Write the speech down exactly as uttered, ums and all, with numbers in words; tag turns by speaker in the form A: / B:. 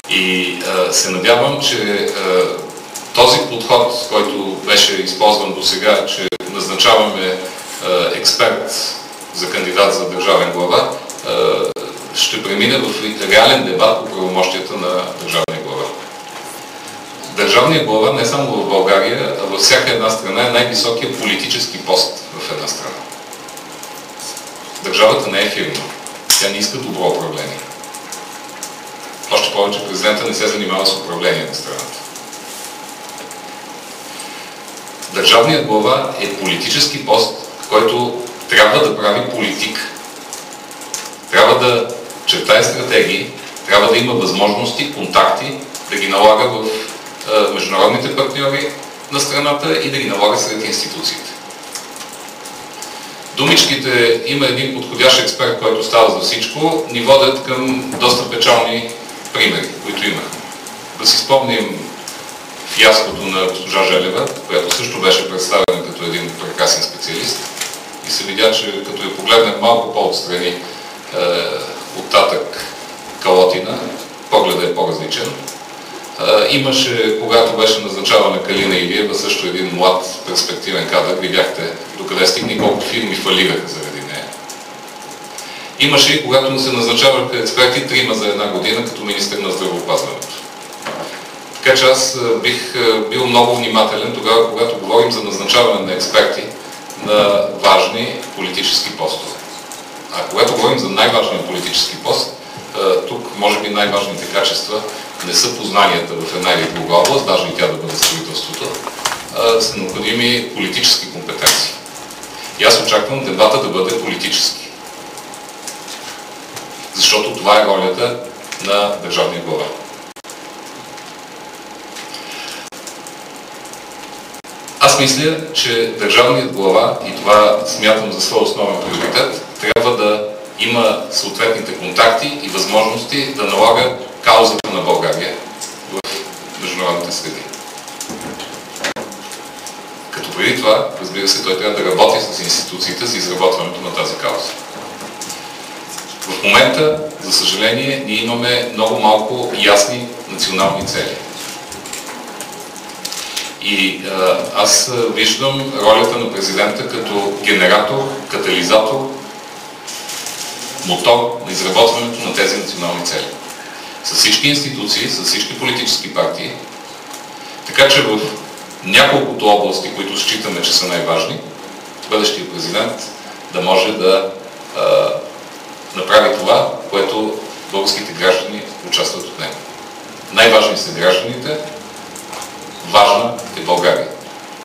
A: И а, се надявам, че а, този подход, който беше използван до сега, че назначаваме а, експерт за кандидат за държавен глава, а, ще премине в реален дебат по правомощията на държавния глава. Държавният глава не само в България, а във всяка една страна е най-високият политически пост в една страна. Държавата не е фирма. Тя не иска добро управление. Още повече президента не се занимава с управление на страната. Държавният глава е политически пост, който трябва да прави политик. Трябва да чертае стратегии, трябва да има възможности, контакти, да ги налага в е, международните партньори на страната и да ги налага сред институциите. Думичките "има един подходящ експерт, който става за всичко" ни водят към доста печални примери, които имахме. Да си спомним фиаското на госпожа Желева, която също беше представена като един прекрасен специалист и се видя, че като я погледнем малко по-отстрани е, оттатък Калотина, погледът е по-различен. Е, имаше, когато беше назначавана Калина Илиева, също един млад перспективен кадър, видяхте докъде стигне, колко фирми фалираха заради нея. Имаше и когато му се назначаваха експерти трима за една година като министър на здравеопазването. Така че аз бих бил много внимателен тогава, когато говорим за назначаване на експерти на важни политически постове. А когато говорим за най-важния политически пост, тук може би най-важните качества не са познанията в една или друга област, даже и тя да бъде строителството, а са необходими политически компетенции. И аз очаквам дебата да бъде политически. Защото това е ролята на държавния глава. Аз мисля, че държавният глава, и това смятам за свой основен приоритет, трябва да има съответните контакти и възможности да налага каузата на България в международните среди. Като преди това, разбира се, той трябва да работи с институциите за изработването на тази кауза. В момента, за съжаление, ние имаме много малко ясни национални цели. И а, аз виждам ролята на президента като генератор, катализатор, мотор на изработването на тези национални цели. С всички институции, с всички политически партии, така че в няколкото области, които считаме, че са най-важни, бъдещия президент да може да а, направи това, което българските граждани участват от него. Най-важни са гражданите, важна